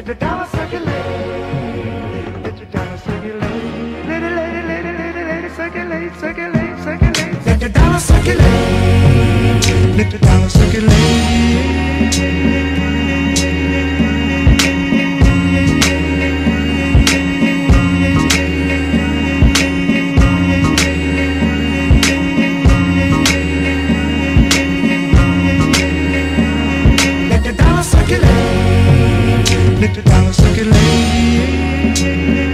Let the dollar circulate. Let the dollar circulate. Lady, lady, lady, lady, lady, circulate, circulate, circulate. Let the dollar circulate. Let the dollar circulate. Let the dollar circulate.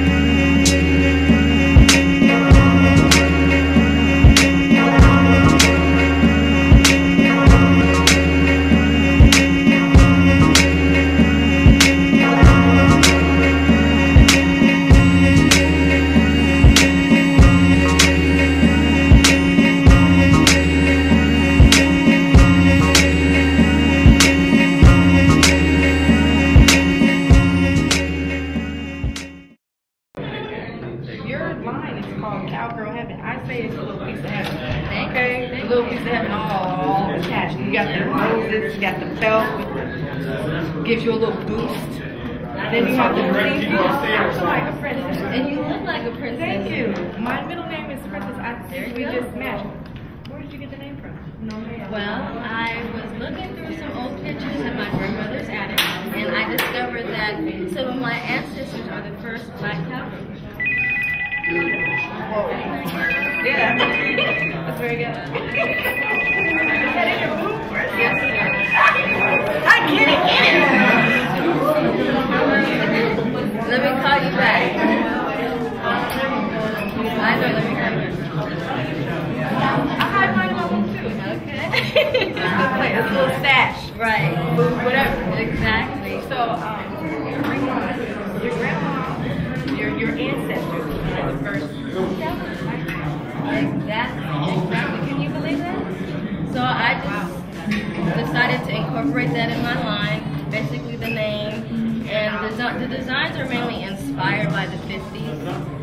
Cowgirl Heaven. I say it's a little piece of heaven. Okay? A little piece of heaven all attached. You got the roses, you got the belt, gives you a little boost. Then you have the green. You look like a princess. And you look like a princess. Thank you. My middle name is Princess. We just matched. Where did you get the name from? No, ma'am. Well, I was looking through some old pictures in my grandmother's attic, and I discovered that some of my ancestors are the first black cowgirls. Yeah, that's very good. Yes, I get it. let me call you back. I know, let me call you. I hide mine in my room too. Okay. Like a little stash. Right. Food, whatever. Exactly. So, your grandma, your ancestors are the first. Exactly. Can you believe that? So I just decided to incorporate that in my line, basically the name, and the designs are mainly inspired by the 50s.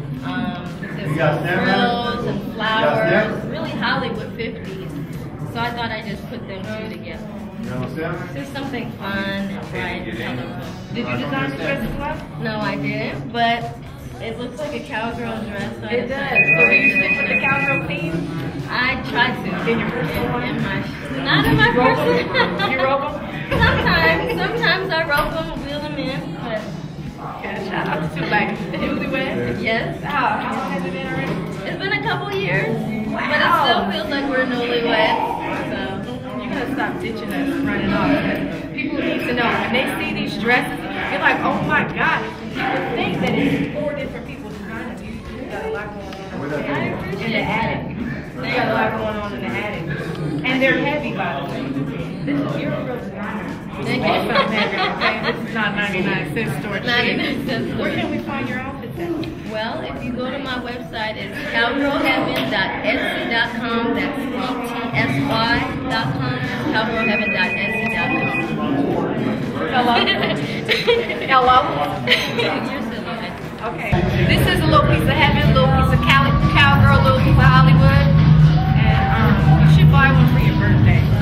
Frills and flowers, really Hollywood 50s. So I thought I'd just put them two together. Just something fun and bright and colorful. Did you design the dress as well? No, I didn't, but it looks like a cowgirl dress. So It does. So do you stick with the cowgirl theme? I try to. In your personal one? Not in my personal. You rope them? Sometimes I rope them, wheel them in, but. Yeah, shout out to two ladies. Newlyweds? Yes. How long has it been already? It's been a couple years, Wow. but it still feels like we're newlyweds. So. You gotta stop ditching us and running off. People need to know when they see these dresses, you're like, oh my God. People think that it's 4 different people designing it. You got a lot going on in the attic. You got a lot going on in the attic. And they're heavy, by the way. You're a real designer. Thank you. This is not 99 cent store 99 cent store. Where can we find your outfits at? Well, if you go to my website, it's cowgirlheaven.etsy.com. That's ETSY.com. Cowgirlheaven.etsy.com. Hello? Hello? You're silly. Okay. This is a little piece of heaven, a little piece of cowgirl, a little piece of Hollywood. And you should buy one for your birthday.